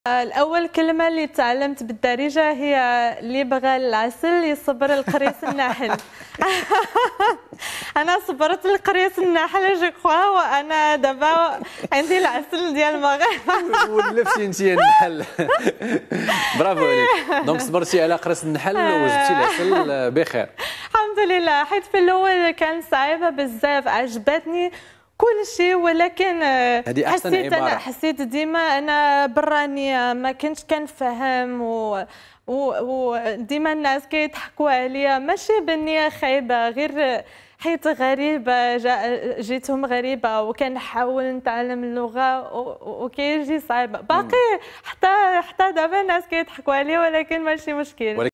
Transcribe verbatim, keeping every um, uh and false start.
الأول كلمة اللي تعلمت بالدارجة هي اللي بغى العسل يصبر القريص النحل. أنا صبرت القريص النحل جو كخوا وأنا دابا عندي العسل ديال المغرب. ولفتي انت النحل. برافو عليك. دونك صبرتي على قريص النحل وجبتي العسل بخير. الحمد لله، حيت في الأول كانت صعيبة بزاف، عجبتني كل شيء ولكن حسيت انا حسيت ديما انا برانيه، ما كنتش كنفهم و وديما الناس كيضحكوا عليا، ماشي بالنيه خايبه، غير حيت غريبه، جيتهم غريبه وكنحاول نتعلم اللغه وكيجي صعيب باقي، حتى حتى دابا الناس كيضحكوا عليا ولكن ماشي مشكل.